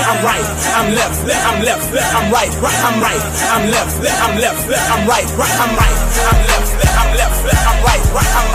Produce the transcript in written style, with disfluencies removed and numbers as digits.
I'm right, I'm left, I'm left, I'm right, I'm right, I'm left, I'm left, I'm right, I'm right, I'm left, I'm left, I'm right, I'm